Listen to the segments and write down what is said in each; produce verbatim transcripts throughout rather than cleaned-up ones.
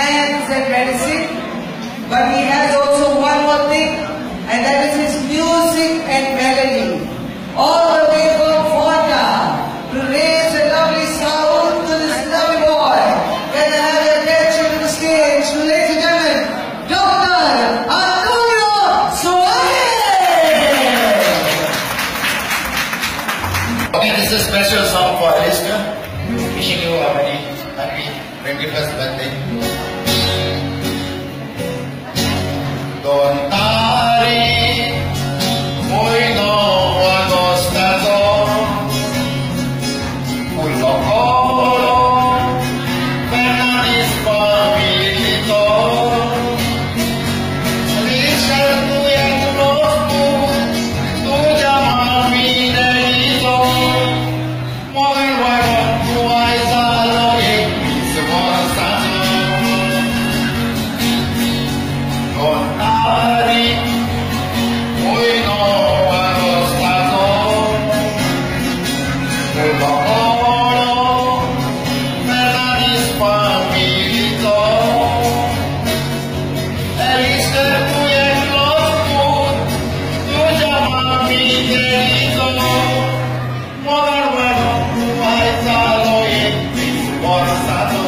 science and medicine, but he has also one more thing, and that is his music and melody. All the way from Fonda to raise a lovely sound to this lovely boy. Can I have your attention to the stage, ladies and gentlemen, Doctor Antonio Soares! Okay, this is a special song for Alistair. Wishing you a very happy twenty-first birthday. Don Tari, hoy no agostado, Pulo Coro, Fernanis Pabilito, Richard Tuyanglos tu, tu llamas mi delito, Mogen Wagon, tu aizalo y se morazano. Don Tari, hoy no agostado, Pulo Coro, Fernanis Pabilito, Alistair Tuyanglos tu, tu llamas mi delito, Mogen Wagon, tu aizalo y se morazano.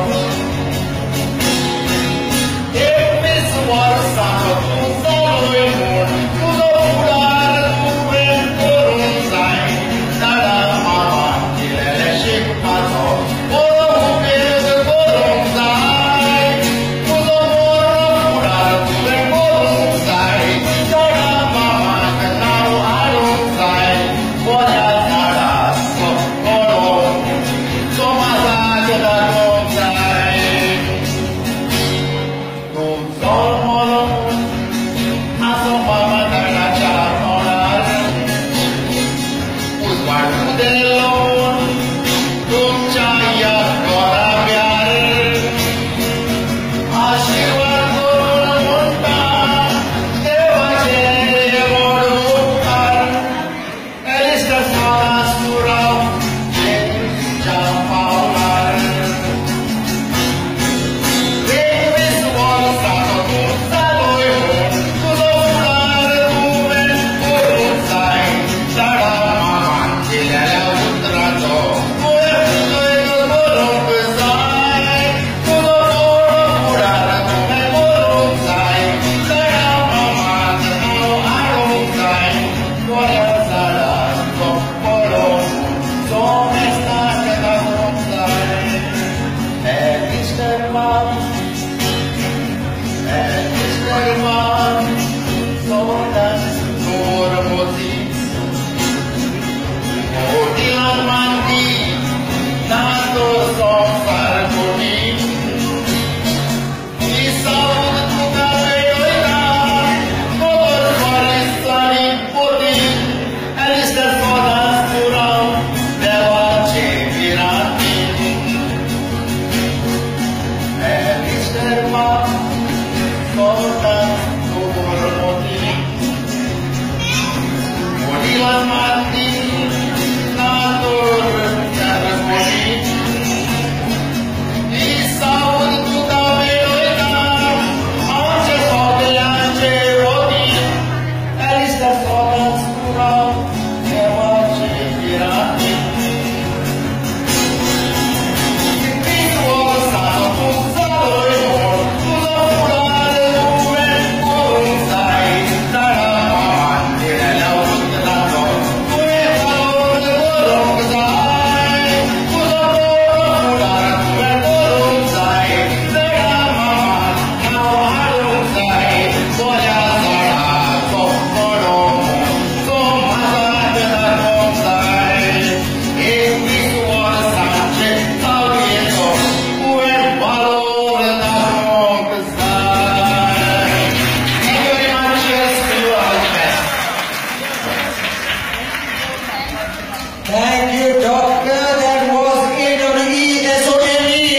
Thank you, Doctor. That was it on the E S O M E.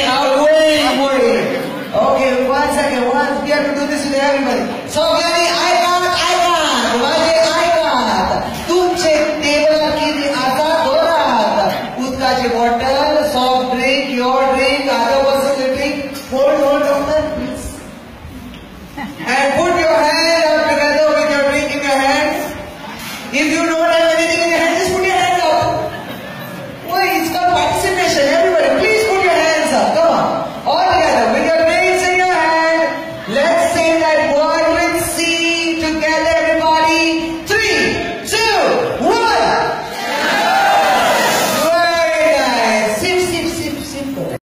Away. Okay, one second. One, we have to do this with everybody. So, यानी I can't, I can't. वाले I can't. तुमचे table की आजाद हो रहा था. उसका जो bottle, soft drink, your drink, other person's drink. Hold, hold, doctor. If you know